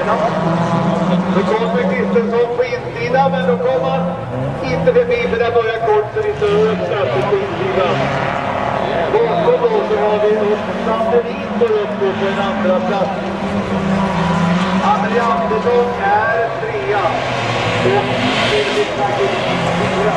Så kommer Kristensson på insidan, men då kommer han inte förbi, för där börjar korsen i södra på insidan. Bakom då så har vi upp Sanderin går upp på en andra plats. Anneli Andersson är trea och Fredrik Nagin fyra.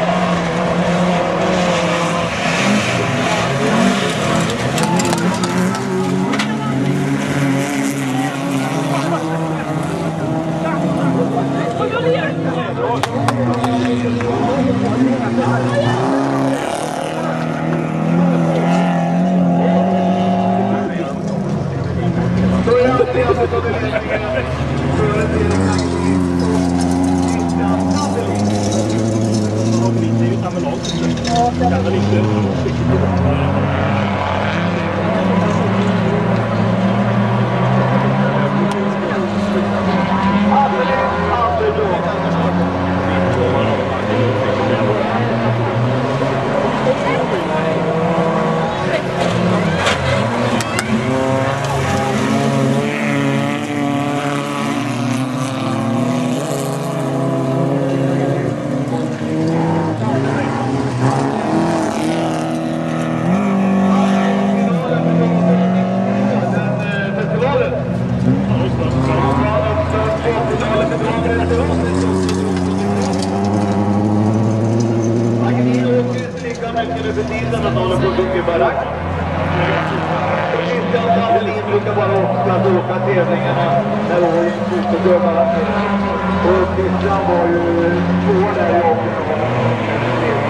Brukar bara åka tävlingarna när åren skjuter dömarna. Och Christian var ju två där i åken.